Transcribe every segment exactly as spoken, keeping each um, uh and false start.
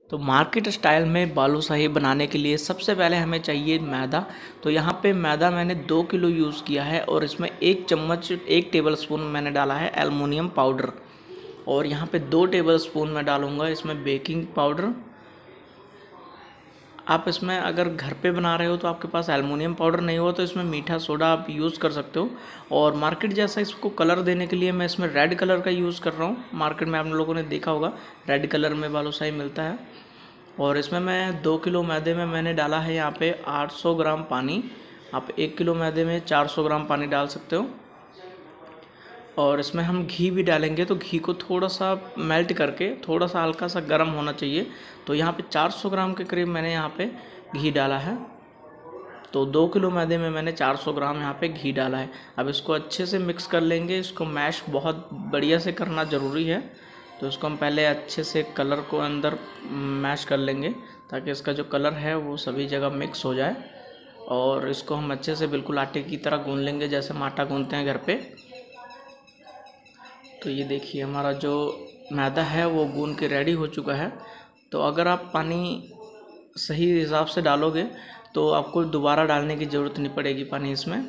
तो market style में बालूशाही बनाने के लिए सबसे पहले हमें चाहिए मैदा। तो यहाँ पे मैदा मैंने दो किलो यूज़ किया है और इसमें एक चम्मच एक टेबलस्पून मैंने डाला है एलुमिनियम पाउडर। और यहाँ पे दो टेबलस्पून मैं डालूँगा इसमें बेकिंग पाउडर। आप इसमें अगर घर पे बना रहे हो तो आपके पास एलुमिनियम पाउडर नहीं हो तो इसमें मीठा सोडा आप यूज़ कर सकते हो। और मार्केट जैसा इसको कलर देने के लिए मैं इसमें रेड कलर का यूज़ कर रहा हूँ। मार्केट में आप लोगों ने देखा होगा रेड कलर में बालूशाही मिलता है। और इसमें मैं दो किलो मैदे में मैंने डाला है यहाँ पे आठ सौ ग्राम पानी। आप एक किलो मैदे में चार सौ ग्राम पानी डाल सकते हो। और इसमें हम घी भी डालेंगे तो घी को थोड़ा सा मेल्ट करके थोड़ा सा हल्का सा गर्म होना चाहिए। तो यहाँ पे चार सौ ग्राम के करीब मैंने यहाँ पे घी डाला है। तो दो किलो मैदे में मैंने चार सौ ग्राम यहाँ पे घी डाला है। अब इसको अच्छे से मिक्स कर लेंगे। इसको मैश बहुत बढ़िया से करना ज़रूरी है। तो इसको हम पहले अच्छे से कलर को अंदर मैश कर लेंगे ताकि इसका जो कलर है वो सभी जगह मिक्स हो जाए। और इसको हम अच्छे से बिल्कुल आटे की तरह गूंद लेंगे जैसे हम आटा गूंदते हैं घर पे। तो ये देखिए हमारा जो मैदा है वो गूंद के रेडी हो चुका है। तो अगर आप पानी सही हिसाब से डालोगे तो आपको दोबारा डालने की ज़रूरत नहीं पड़ेगी पानी इसमें।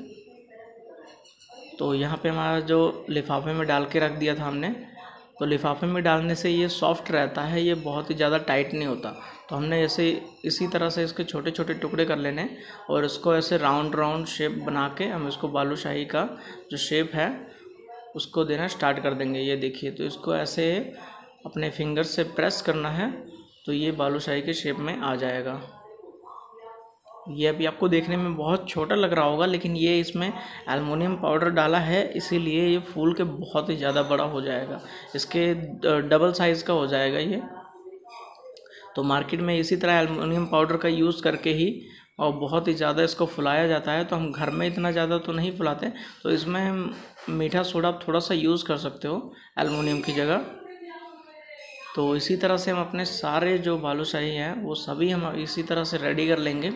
तो यहाँ पे हमारा जो लिफाफे में डाल के रख दिया था हमने, तो लिफाफे में डालने से ये सॉफ्ट रहता है, ये बहुत ही ज़्यादा टाइट नहीं होता। तो हमने ऐसे इसी तरह से इसके छोटे छोटे टुकड़े कर लेने और इसको ऐसे राउंड राउंड शेप बना के हम इसको बालूशाही का जो शेप है उसको देना स्टार्ट कर देंगे। ये देखिए, तो इसको ऐसे अपने फिंगर से प्रेस करना है तो ये बालूशाही के शेप में आ जाएगा। ये अभी आपको देखने में बहुत छोटा लग रहा होगा लेकिन ये इसमें एलुमिनियम पाउडर डाला है इसीलिए ये फूल के बहुत ही ज़्यादा बड़ा हो जाएगा, इसके डबल साइज़ का हो जाएगा ये। तो मार्केट में इसी तरह एलुमिनियम पाउडर का यूज़ करके ही और बहुत ही ज़्यादा इसको फुलाया जाता है। तो हम घर में इतना ज़्यादा तो नहीं फुलाते, तो इसमें मीठा सोडा आप थोड़ा सा यूज़ कर सकते हो एलुमिनियम की जगह। तो इसी तरह से हम अपने सारे जो बालूशाही हैं वो सभी हम इसी तरह से रेडी कर लेंगे।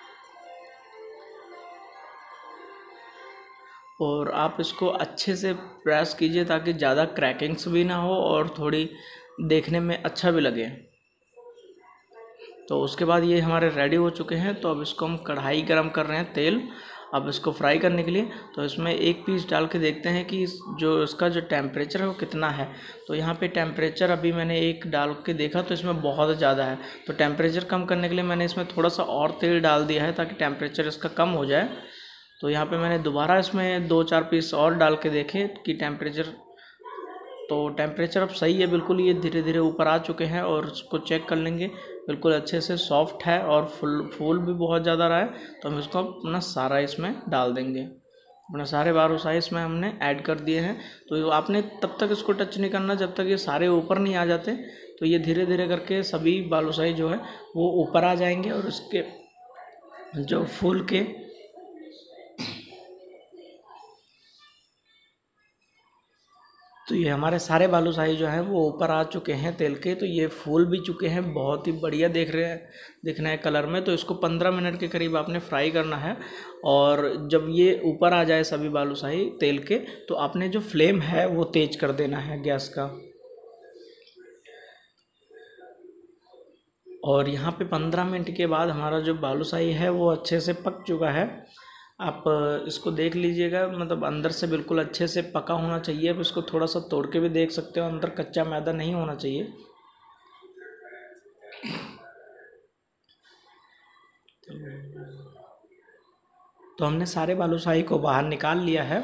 और आप इसको अच्छे से प्रेस कीजिए ताकि ज़्यादा क्रैकिंग्स भी ना हो और थोड़ी देखने में अच्छा भी लगे। तो उसके बाद ये हमारे रेडी हो चुके हैं। तो अब इसको हम कढ़ाई गरम कर रहे हैं तेल, अब इसको फ्राई करने के लिए। तो इसमें एक पीस डाल के देखते हैं कि जो इसका जो टेम्परेचर है वो कितना है। तो यहाँ पे टेम्परेचर अभी मैंने एक डाल के देखा तो इसमें बहुत ज़्यादा है। तो टेम्परेचर कम करने के लिए मैंने इसमें थोड़ा सा और तेल डाल दिया है ताकि टेम्परेचर इसका कम हो जाए। तो यहाँ पे मैंने दोबारा इसमें दो चार पीस और डाल के देखे कि टेम्परेचर, तो टेम्परेचर अब सही है बिल्कुल, ये धीरे धीरे ऊपर आ चुके हैं। और इसको चेक कर लेंगे, बिल्कुल अच्छे से सॉफ्ट है और फुल फूल भी बहुत ज़्यादा रहा है। तो हम इसको अपना सारा इसमें डाल देंगे, अपना सारे बालूशाही इसमें हमने ऐड कर दिए हैं। तो आपने तब तक इसको टच नहीं करना जब तक ये सारे ऊपर नहीं आ जाते। तो ये धीरे धीरे करके सभी बालूशाही जो है वो ऊपर आ जाएंगे और उसके जो फूल के तो ये हमारे सारे बालूशाही जो हैं वो ऊपर आ चुके हैं तेल के। तो ये फूल भी चुके हैं, बहुत ही बढ़िया देख रहे हैं दिखना है कलर में। तो इसको पंद्रह मिनट के करीब आपने फ्राई करना है। और जब ये ऊपर आ जाए सभी बालूशाही तेल के तो आपने जो फ्लेम है वो तेज कर देना है गैस का। और यहाँ पे पंद्रह मिनट के बाद हमारा जो बालूशाही है वो अच्छे से पक चुका है। आप इसको देख लीजिएगा, मतलब अंदर से बिल्कुल अच्छे से पका होना चाहिए। अब इसको थोड़ा सा तोड़ के भी देख सकते हो, अंदर कच्चा मैदा नहीं होना चाहिए। तो हमने सारे बालूशाही को बाहर निकाल लिया है।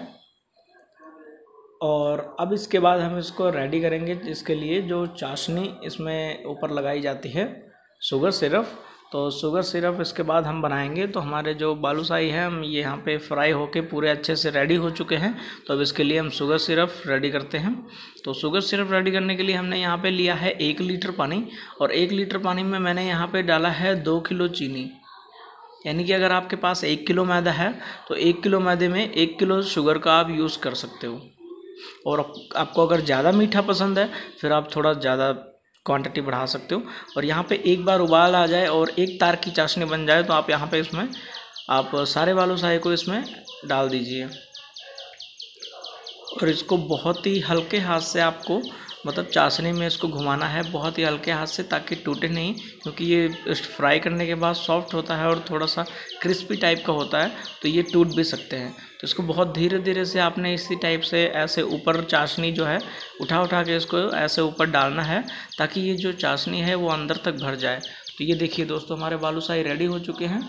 और अब इसके बाद हम इसको रेडी करेंगे, जिसके लिए जो चाशनी इसमें ऊपर लगाई जाती है, शुगर सिरप। तो शुगर सिरप इसके बाद हम बनाएंगे। तो हमारे जो बालूशाही है हम ये यहाँ पे फ्राई होके पूरे अच्छे से रेडी हो चुके हैं। तो अब इसके लिए हम शुगर सिरप रेडी करते हैं। तो शुगर सिरप रेडी करने के लिए हमने यहाँ पे लिया है एक लीटर पानी। और एक लीटर पानी में मैंने यहाँ पे डाला है दो किलो चीनी। यानी कि अगर आपके पास एक किलो मैदा है तो एक किलो मैदे में एक किलो शुगर का आप यूज़ कर सकते हो। और आपको अगर ज़्यादा मीठा पसंद है फिर आप थोड़ा ज़्यादा क्वांटिटी बढ़ा सकते हो। और यहाँ पे एक बार उबाल आ जाए और एक तार की चाशनी बन जाए तो आप यहाँ पे इसमें आप सारे बालूशाही को इसमें डाल दीजिए। और इसको बहुत ही हल्के हाथ से आपको मतलब चाशनी में इसको घुमाना है बहुत ही हल्के हाथ से ताकि टूटे नहीं, क्योंकि ये फ्राई करने के बाद सॉफ्ट होता है और थोड़ा सा क्रिस्पी टाइप का होता है, तो ये टूट भी सकते हैं। तो इसको बहुत धीरे धीरे से आपने इसी टाइप से ऐसे ऊपर चाशनी जो है उठा उठा के इसको ऐसे ऊपर डालना है ताकि ये जो चाशनी है वो अंदर तक भर जाए। तो ये देखिए दोस्तों, हमारे बालूशाही रेडी हो चुके हैं।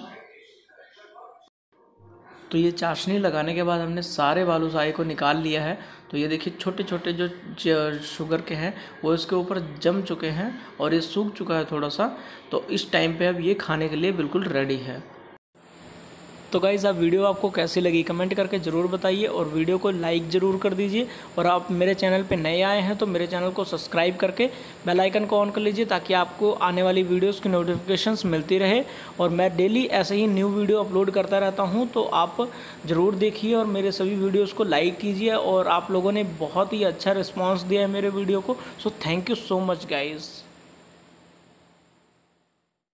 तो ये चाशनी लगाने के बाद हमने सारे बालूशाही को निकाल लिया है। तो ये देखिए छोटे छोटे जो शुगर के हैं वो इसके ऊपर जम चुके हैं और ये सूख चुका है थोड़ा सा। तो इस टाइम पे अब ये खाने के लिए बिल्कुल रेडी है। तो गाइज़, आप वीडियो आपको कैसी लगी कमेंट करके ज़रूर बताइए और वीडियो को लाइक ज़रूर कर दीजिए। और आप मेरे चैनल पे नए आए हैं तो मेरे चैनल को सब्सक्राइब करके बेल आइकन को ऑन कर लीजिए ताकि आपको आने वाली वीडियोस की नोटिफिकेशंस मिलती रहे। और मैं डेली ऐसे ही न्यू वीडियो अपलोड करता रहता हूँ, तो आप ज़रूर देखिए और मेरे सभी वीडियोज़ को लाइक कीजिए। और आप लोगों ने बहुत ही अच्छा रिस्पॉन्स दिया है मेरे वीडियो को, so thank you so much guys.